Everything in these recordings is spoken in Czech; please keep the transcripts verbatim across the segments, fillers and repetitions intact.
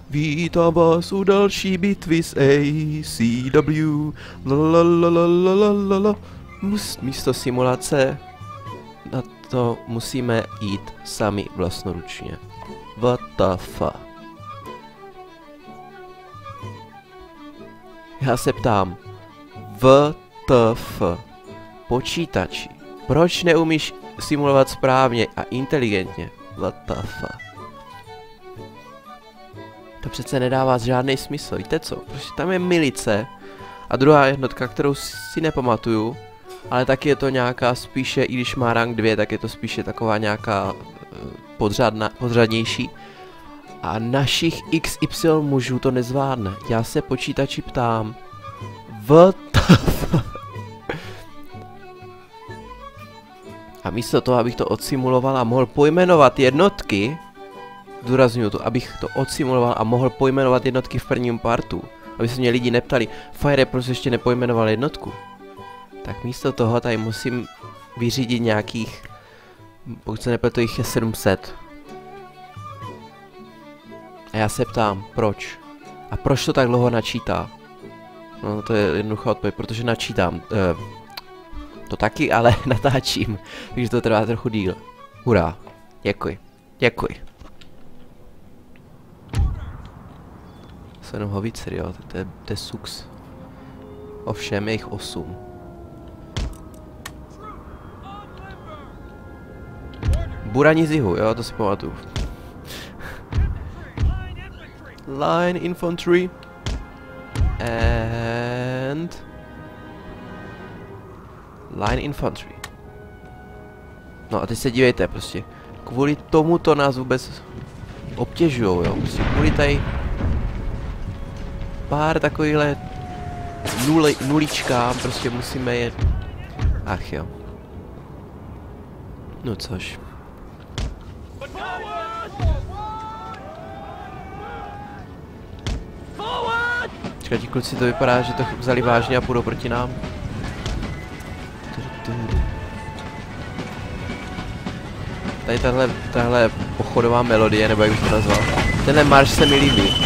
Vítám vás u další bitvy s A C W. Lalalalalalala. Místo simulace na to musíme jít sami vlastnoručně. What the fuck? Já se ptám. W T F. Počítači. Proč neumíš simulovat správně a inteligentně? What the fuck? To přece nedává žádný smysl, víte co? Prostě tam je milice a druhá jednotka, kterou si nepamatuju, ale taky je to nějaká spíše, i když má rank dvě, tak je to spíše taková nějaká uh, podřadna, podřadnější. A našich X Y mužů to nezvládne. Já se počítači ptám. What the fuck? A místo toho, abych to odsimuloval a mohl pojmenovat jednotky, zdůraznuju to, abych to odsimuloval a mohl pojmenovat jednotky v prvním partu, aby se mě lidi neptali, Fire prostě ještě nepojmenoval jednotku. Tak místo toho tady musím vyřídit nějakých, pokud se nepletu, jich je sedm set. A já se ptám, proč? A proč to tak dlouho načítá? No to je jednoduchá odpověď, protože načítám. Uh, to taky, ale natáčím, takže to trvá trochu díl. Hurá, děkuji, děkuji. Jsou jenom hovíci, jo, to je, to je suks. Ovšem je jich osm. Burani z jihu, jo, to si pamatuju. Line infantry. And... Line infantry. No a teď se dívejte, prostě. Kvůli tomuto nás vůbec obtěžujou, jo, prostě kvůli tady pár takovýhle nuli, nuličkám prostě musíme je... Ach jo. No což. Čekat, ti kluci, to vypadá, že to vzali vážně a půjdou proti nám. Tady tahle, tahle pochodová melodie, nebo jak bych to nazval. Tenhle marš se mi líbí.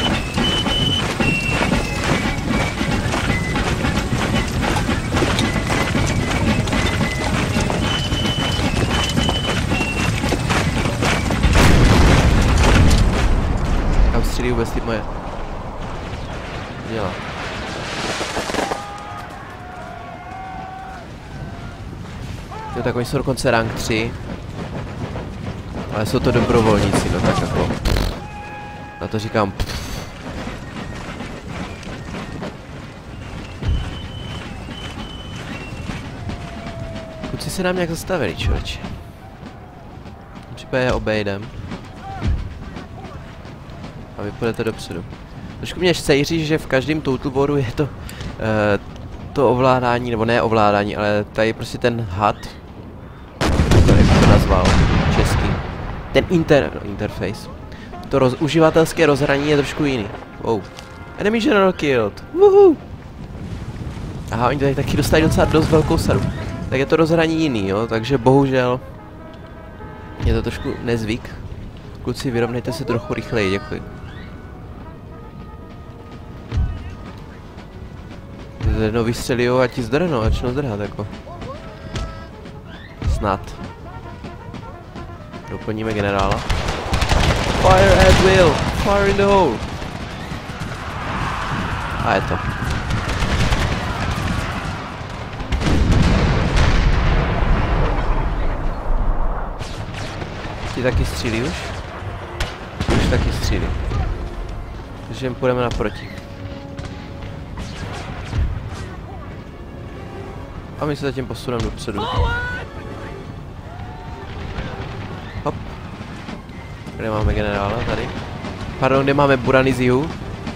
Kam střílí vůbec ty moje? Dělá. Jo, tak oni jsou dokonce rank tři. Ale jsou to dobrovolníci, no tak jako. Na to říkám. Kluci se nám nějak zastavili, člověče. V případě je obejdem. A vy půjdete dopředu. Trošku mě sejří, že v každém Total Waru je to uh, to ovládání, nebo ne ovládání, ale tady prostě ten H U D, jak bych to nazval český, ten inter, no, interface, to roz, uživatelské rozhraní je trošku jiný. Wow. Enemy general killed. Woohoo. Aha, oni tady taky dostali docela dost velkou sadu. Tak je to rozhraní jiný, jo, takže bohužel je to trošku nezvyk. Kluci, vyrovnejte se trochu rychleji, děkuji. Jednou vystřelujou a ti zdrhnou, začnou zdrhat jako. Snad. Doplníme generála. Fire at will! Fire in the hole! A je to. Ti taky střílí už? Už taky střílí. Takže jim půjdeme naproti. A my se zatím posuneme dopředu. Hop. Kde máme generála? Tady. Pardon, kde máme Burany z jihu?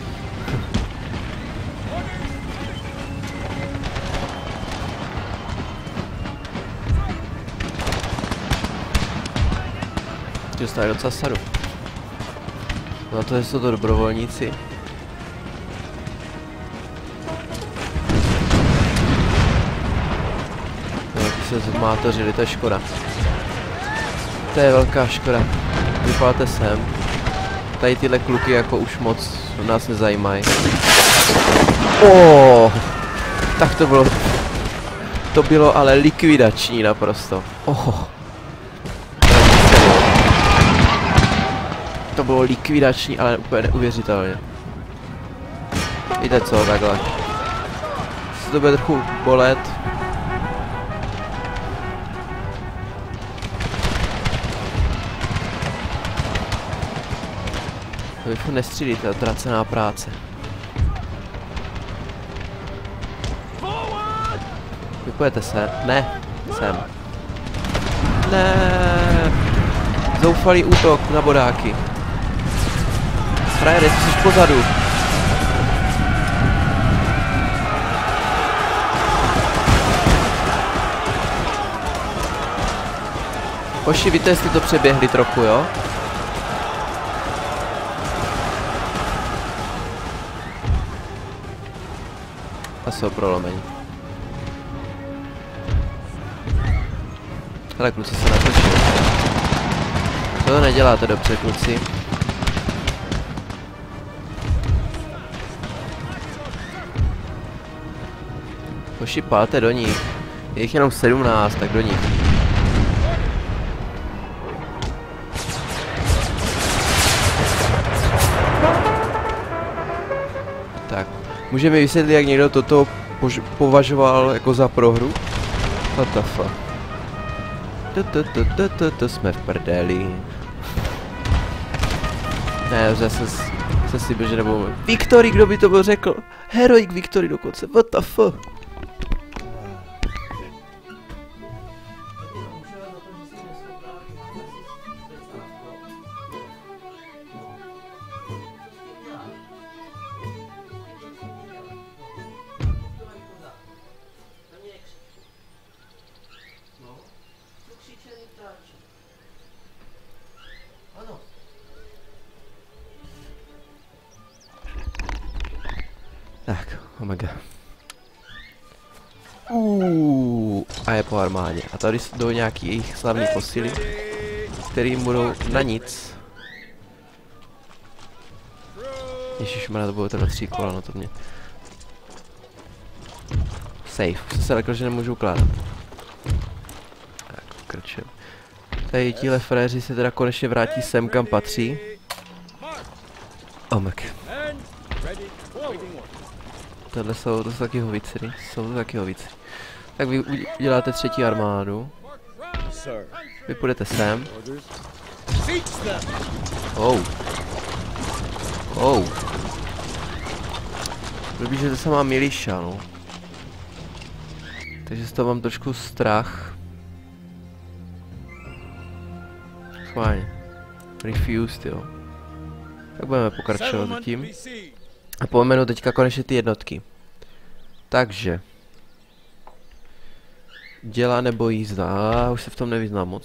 Dostali docela sadu. Na to jsou to dobrovolníci. Se zmátořili, to je škoda. To je velká škoda. Vypadáte sem. tady tyhle kluky jako už moc nás nezajímají. Oh, tak to bylo, to bylo ale likvidační naprosto. Oh. To bylo likvidační, ale úplně neuvěřitelně. Víte co, takhle. Se to bude trochu bolet. Vy furt nestřílíte, utracená práce. Vypojete se? Ne, sem. Ne. Zoufalý útok na bodáky. Frajere, ty jsi pozadu. Hoši, víte, jestli to přeběhli trochu, jo? A jsou prolomení. Ale kluci se natočili. To neděláte dobře, kluci. Hoši, pálte do nich. Je jich jenom sedmnáct, tak do nich. Tak, můžeme vysvětlit, jak někdo toto považoval jako za prohru? What the fuck? To, to, to, to, to, to jsme v prdeli. Ne, zase se si byl, že nebo Victory, kdo by to byl řekl? Heroic Victory dokonce, what the fuck? Tak, omega. Uuu, a je po armádě. A tady jdou nějaký jejich slavní posily, kterým budou na nic. Ježišmarja, to budou teda tří kola, no to mě. Safe, jsem se lekl, že nemůžu ukládat. Tak, krčem. Tady tíhle fréři se teda konečně vrátí sem, kam patří. Omek. Tohle jsou, to jsou taky hovicery, jsou to taky hovicery. Tak vy uděláte třetí armádu. Vy půjdete sem. Oh. Oh. Blbý, že to se má miliša, no. Takže z toho mám trošku strach. Fajn. Refused, jo. Tak budeme pokračovat tím. A pojmenu teďka konečně ty jednotky. Takže. Děla nebo jízda. A už se v tom nevyznám moc.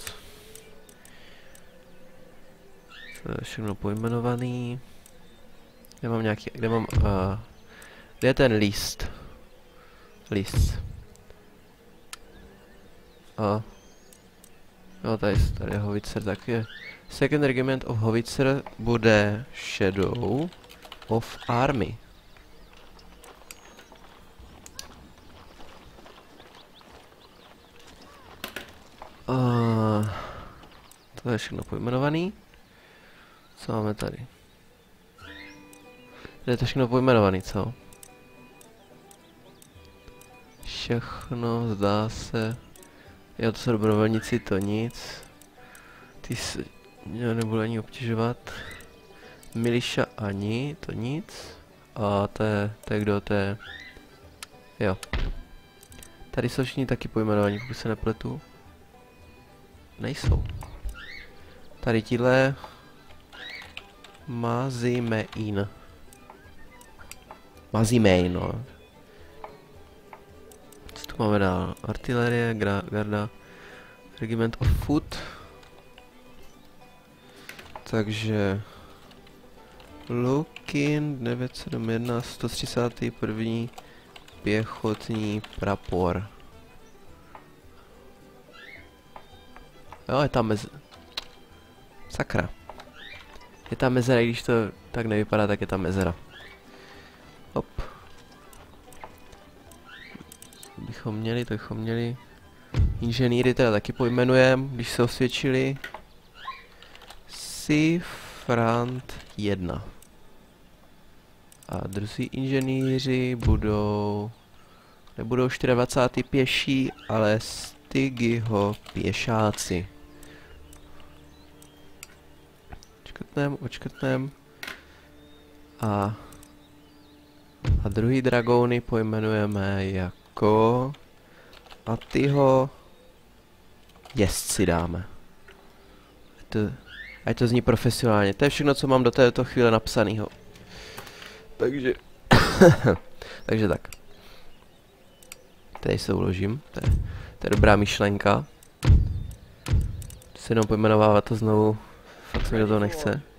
To je všechno pojmenovaný. Kde mám nějaký, kde mám, uh, kde je ten list? List. A. Jo, tady, tady je Howitzer, tak je. Second Regiment of Howitzer bude Shadow of Army. Uh, to je všechno pojmenovaný. Co máme tady? Tady je to všechno pojmenovaný, co? Všechno, zdá se. Jo, to jsou dobrovolníci, to nic. Ty se nebudu ani obtěžovat. Miliša ani, to nic. A to je, to je kdo, to je... Jo. Tady jsou všichni taky pojmenovaní, pokud se nepletu. Nejsou. Tady tíhle... Mazimein. Mazimein, no. Co tu máme dál? Artilerie, garda, Regiment of Foot. Takže... Lukin devět sedm jedna, sto třicátý první pěchotní prapor. Jo, je tam mezi... Sakra. Je tam mezera, i když to tak nevypadá, tak je tam mezera. Hop. Co bychom měli, to bychom měli. Inženýry teda taky pojmenujeme, když se osvědčili. Sifrant jedna. A druzí inženýři budou... Nebudou dvacátý čtvrtý pěší, ale Stygiho pěšáci. Očkrtnem, očkrtnem. A... A druhý dragouny pojmenujeme jako... A tyho... Jezdci dáme. Ať to, ať to zní profesionálně. To je všechno, co mám do této chvíle napsanýho. Takže... Takže tak. Tady se uložím. To je, to je dobrá myšlenka. Se jenom pojmenovávat to znovu. Fakt se mi do toho nechce.